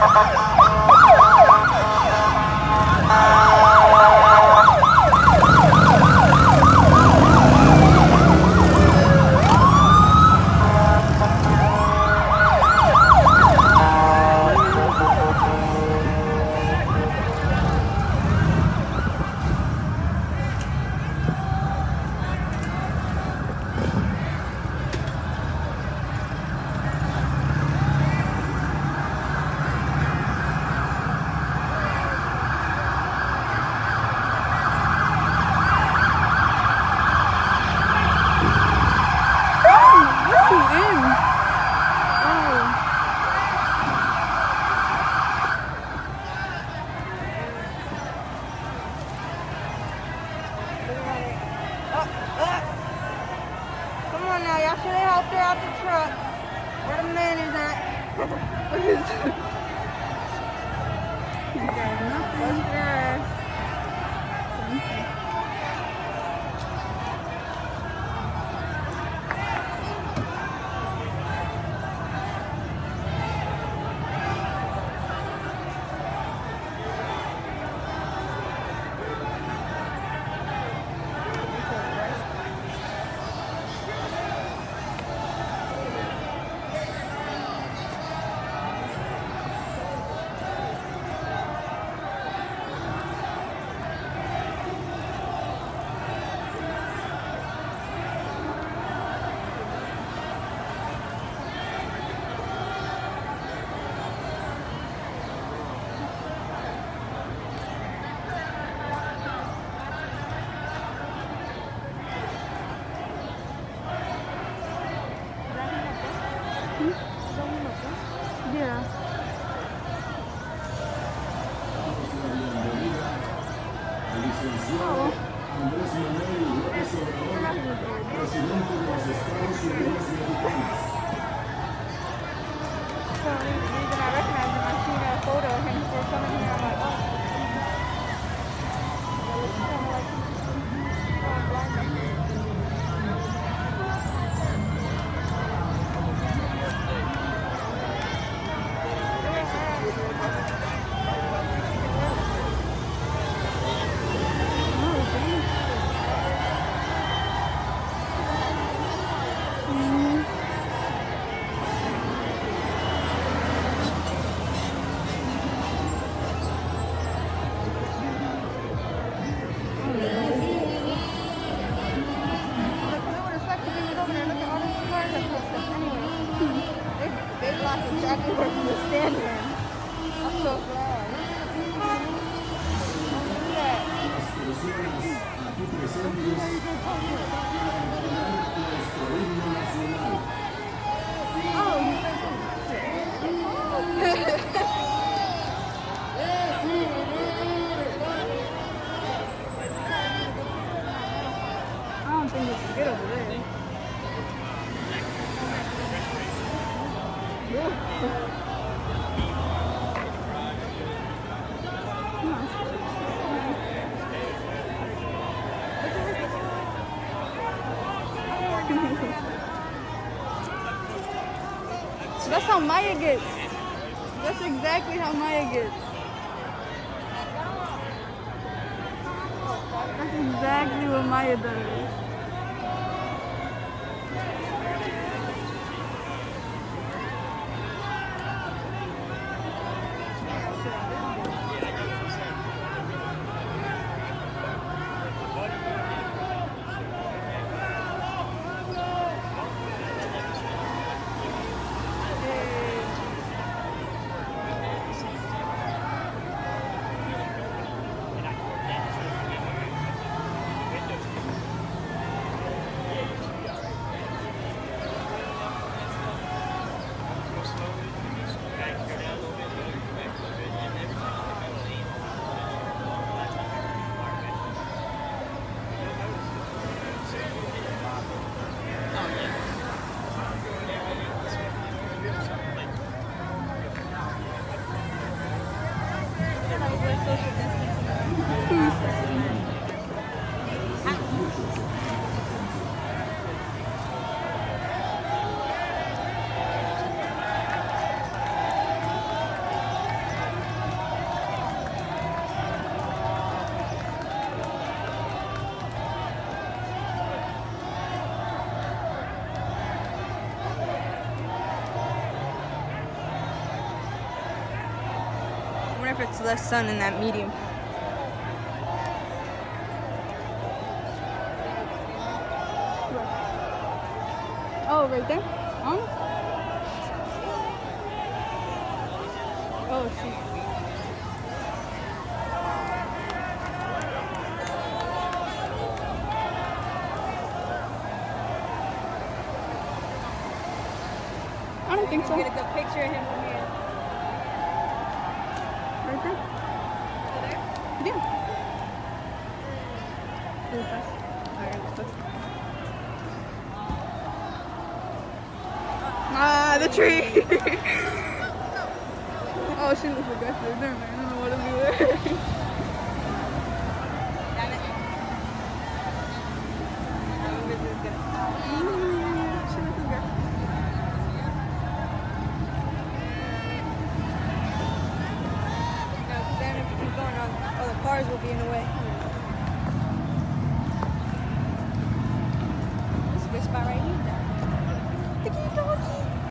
That's how Maya gets. That's exactly how Maya gets. That's exactly what Maya does. it's less sun in that medium. Oh, right there? Oh, shoot. I don't think so. Get a good picture of him from here. Right there? Over there? Yeah. Really fast. Alright, let's go. Ah, the tree! Oh, she looks aggressive. Never mind. I don't know what to do with her. Damn it. I remember this is gonna stop. She looks aggressive. No, because then if we keep going on, all the cars will be in the way.